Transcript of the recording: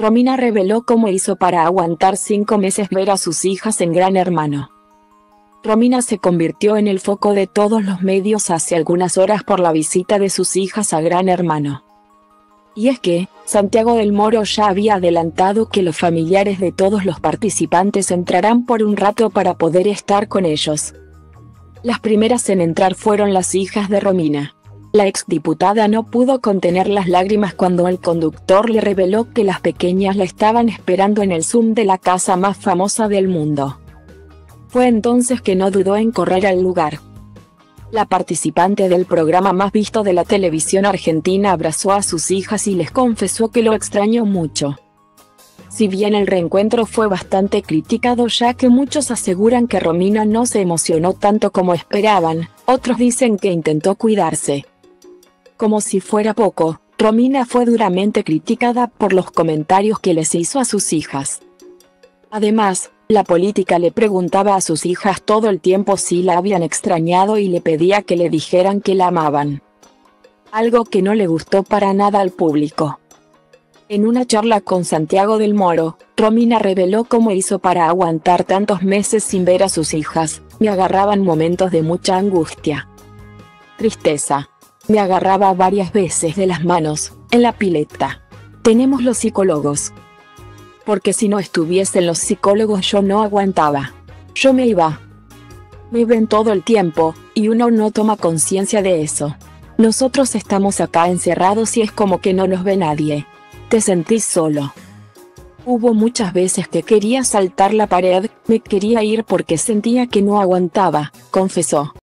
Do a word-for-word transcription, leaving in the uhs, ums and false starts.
Romina reveló cómo hizo para aguantar cinco meses ver a sus hijas en Gran Hermano. Romina se convirtió en el foco de todos los medios hace algunas horas por la visita de sus hijas a Gran Hermano. Y es que, Santiago del Moro ya había adelantado que los familiares de todos los participantes entrarán por un rato para poder estar con ellos. Las primeras en entrar fueron las hijas de Romina. La exdiputada no pudo contener las lágrimas cuando el conductor le reveló que las pequeñas la estaban esperando en el Zoom de la casa más famosa del mundo. Fue entonces que no dudó en correr al lugar. La participante del programa más visto de la televisión argentina abrazó a sus hijas y les confesó que lo extrañó mucho. Si bien el reencuentro fue bastante criticado ya que muchos aseguran que Romina no se emocionó tanto como esperaban, otros dicen que intentó cuidarse. Como si fuera poco, Romina fue duramente criticada por los comentarios que les hizo a sus hijas. Además, la política le preguntaba a sus hijas todo el tiempo si la habían extrañado y le pedía que le dijeran que la amaban. Algo que no le gustó para nada al público. En una charla con Santiago del Moro, Romina reveló cómo hizo para aguantar tantos meses sin ver a sus hijas. Me agarraban momentos de mucha angustia. Tristeza. Me agarraba varias veces de las manos, en la pileta. Tenemos los psicólogos. Porque si no estuviesen los psicólogos yo no aguantaba. Yo me iba. Me ven todo el tiempo, y uno no toma conciencia de eso. Nosotros estamos acá encerrados y es como que no nos ve nadie. Te sentís solo. Hubo muchas veces que quería saltar la pared, me quería ir porque sentía que no aguantaba, confesó.